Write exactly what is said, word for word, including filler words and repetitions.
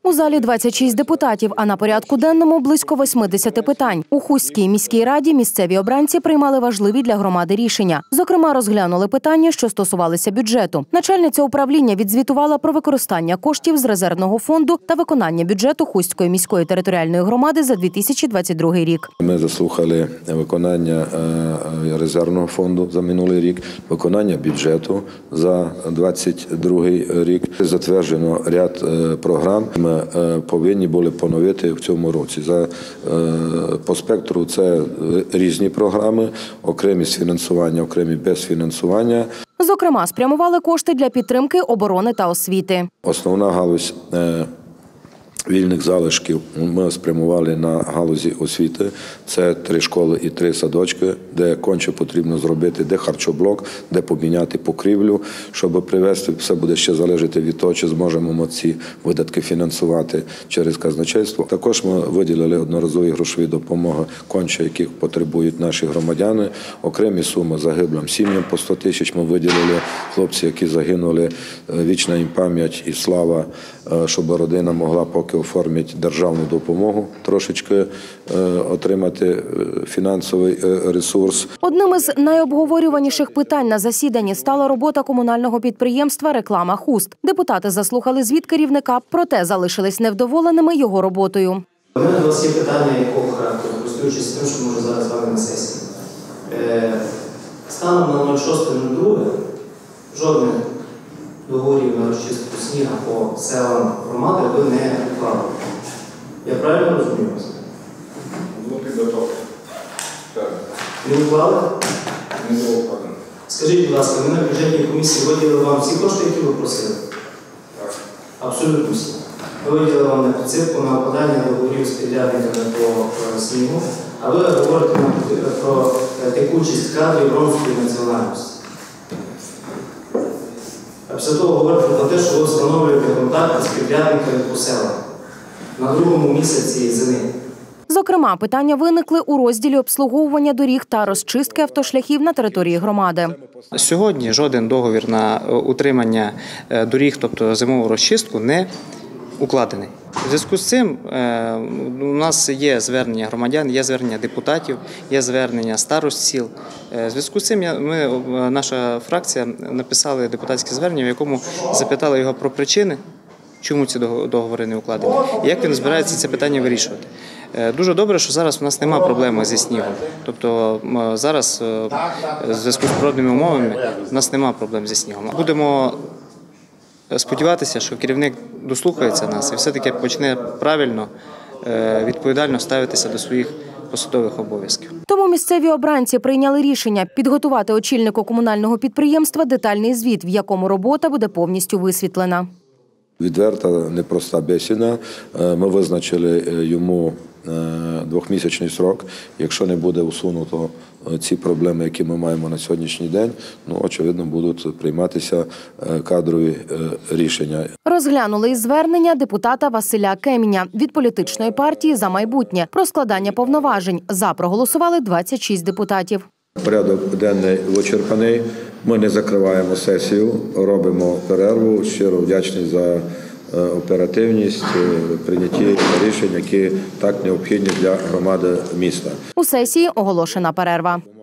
У залі двадцять шість депутатів, а на порядку денному близько восьмидесяти питань. У Хустській міській раді місцеві обранці приймали важливі для громади рішення. Зокрема, розглянули питання, що стосувалися бюджету. Начальниця управління відзвітувала про використання коштів з резервного фонду та виконання бюджету Хустської міської територіальної громади за дві тисячі двадцять другий рік. Ми заслухали виконання резервного фонду за минулий рік, виконання бюджету за двадцять другий рік. Затверджено ряд програм. Ми повинні були поновити в цьому році. За, по спектру це різні програми, окремі з фінансування, окремі без фінансування. Зокрема, спрямували кошти для підтримки оборони та освіти. Основна галузь вільних залишків ми спрямували на галузі освіти. Це три школи і три садочки, де конче потрібно зробити, де харчоблок, де поміняти покрівлю, щоб привести. Все буде ще залежати від того, чи зможемо ми ці видатки фінансувати через казначейство. Також ми виділили одноразові грошові допомоги конче, яких потребують наші громадяни. Окремі суми загиблим сім'ям по сто тисяч ми виділили. Хлопці, які загинули, вічна їм пам'ять і слава, щоб родина могла поки оформити державну допомогу, трошечки отримати фінансовий ресурс. Одним із найобговорюваніших питань на засіданні стала робота комунального підприємства «Реклама Хуст». Депутати заслухали звіт керівника, проте залишились невдоволеними його роботою. У мене до вас є питання, якого характеру, користуючись тим, що може зараз з вами на сесії. Станом на нуль шосте нуль друге жодних договорів на розчистку сніга по селам громади ви не уклали. Я правильно розумію вас? Ну, підготовка. Не уклали? Не було укладено. Скажіть, будь ласка, ми на бюджетній комісії виділили вам всі кошти, які ви просили? Так. Абсолютно всі. Ми виділили вам на підсипку, на укладання договорів з підрядниками по снігу, а ви говорите про текучість кадрів ромської національності. А після того говорите про те, що ви встановлюєте контакти з підрядниками по селах на другому місяці зими. Зокрема, питання виникли у розділі обслуговування доріг та розчистки автошляхів на території громади. Сьогодні жоден договір на утримання доріг, тобто зимову розчистку, не укладений. У зв'язку з цим у нас є звернення громадян, є звернення депутатів, є звернення старост сіл. У зв'язку з цим ми, наша фракція написала депутатське звернення, в якому запитали його про причини, чому ці договори не укладені, і як він збирається це питання вирішувати. Дуже добре, що зараз у нас немає проблеми зі снігом. Тобто зараз в зв'язку з природними умовами у нас немає проблем зі снігом. Будемо сподіватися, що керівник дослухається нас і все-таки почне правильно, відповідально ставитися до своїх посадових обов'язків. Тому місцеві обранці прийняли рішення підготувати очільнику комунального підприємства детальний звіт, в якому робота буде повністю висвітлена. Відверта, непроста бесіда. Ми визначили йому двохмісячний срок. Якщо не буде усунуто ці проблеми, які ми маємо на сьогоднішній день, ну, очевидно, будуть прийматися кадрові рішення. Розглянули і звернення депутата Василя Кеміня від політичної партії «За майбутнє» про складання повноважень. За проголосували двадцять шість депутатів. Порядок денний вичерпаний. Ми не закриваємо сесію, робимо перерву. Щиро вдячний за оперативність, прийняті рішень, які так необхідні для громади міста. У сесії оголошена перерва.